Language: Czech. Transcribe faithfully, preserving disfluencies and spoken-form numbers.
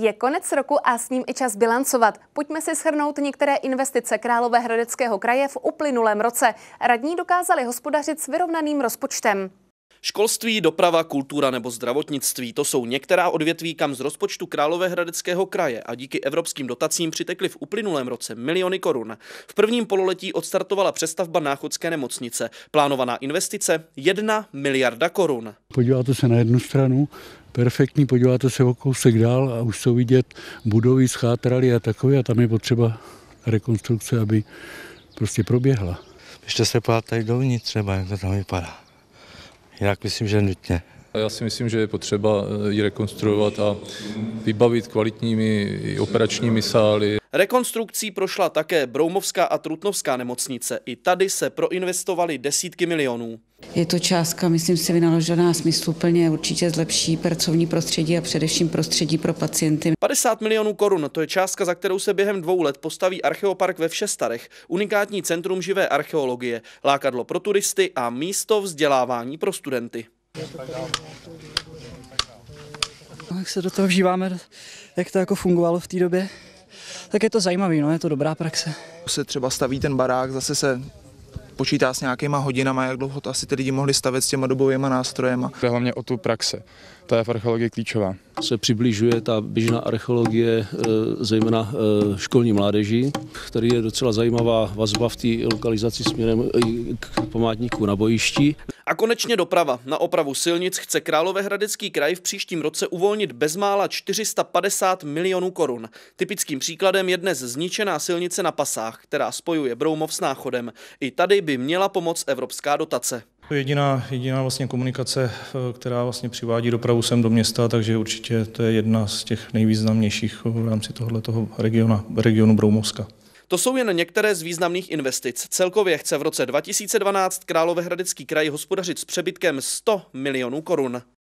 Je konec roku a s ním i čas bilancovat. Pojďme si shrnout některé investice Královéhradeckého kraje v uplynulém roce. Radní dokázali hospodařit s vyrovnaným rozpočtem. Školství, doprava, kultura nebo zdravotnictví, to jsou některá odvětví, kam z rozpočtu Královéhradeckého kraje a díky evropským dotacím přitekly v uplynulém roce miliony korun. V prvním pololetí odstartovala přestavba Náchodské nemocnice. Plánovaná investice jedna miliarda korun. Podíváte se na jednu stranu, perfektní, podíváte se o kousek dál a už jsou vidět budovy schátraly a takové a tam je potřeba rekonstrukce, aby prostě proběhla. Ještě se podívat tady dovnitř třeba, jak to tam vypadá. Jinak myslím, že nutně. Já si myslím, že je potřeba ji rekonstruovat a vybavit kvalitními operačními sály. Rekonstrukcí prošla také Broumovská a Trutnovská nemocnice. I tady se proinvestovaly desítky milionů. Je to částka, myslím si, vynaložená smysluplně, určitě zlepší pracovní prostředí a především prostředí pro pacienty. padesát milionů korun, to je částka, za kterou se během dvou let postaví archeopark ve Všestarech, unikátní centrum živé archeologie, lákadlo pro turisty a místo vzdělávání pro studenty. Jak se do toho vžíváme, jak to jako fungovalo v té době, tak je to zajímavý, no, je to dobrá praxe. Se třeba staví ten barák, zase se počítá s nějakýma hodinama, jak dlouho to asi ty lidi mohli stavět s těma dobovýma nástrojema. To je hlavně o tu praxe, ta je v archeologii klíčová. Se přibližuje ta běžná archeologie, zejména školní mládeži, který je docela zajímavá vazba v té lokalizaci směrem k památníku na bojišti. A konečně doprava. Na opravu silnic chce Královéhradecký kraj v příštím roce uvolnit bezmála čtyři sta padesát milionů korun. Typickým příkladem je dnes zničená silnice na Pasách, která spojuje Broumov s Náchodem. I tady by měla pomoct evropská dotace. To je jediná, jediná vlastně komunikace, která vlastně přivádí dopravu sem do města, takže určitě to je jedna z těch nejvýznamnějších v rámci tohoto regionu, regionu Broumovska. To jsou jen některé z významných investic. Celkově chce v roce dva tisíce dvanáct Královéhradecký kraj hospodařit s přebytkem sto milionů korun.